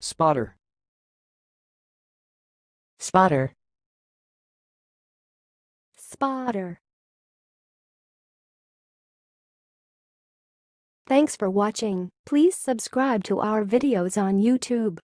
Spotter. Spotter. Spotter. Thanks for watching. Please subscribe to our videos on YouTube.